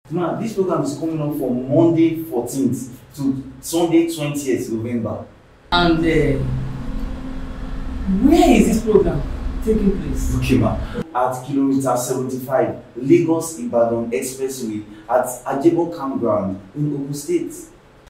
Ma, this program is coming up from Monday 14th to Sunday 20th November. And where is this program taking place? Okay, ma. At kilometer 75, Lagos Ibadan Expressway at Ajebo Campground in Ogun State.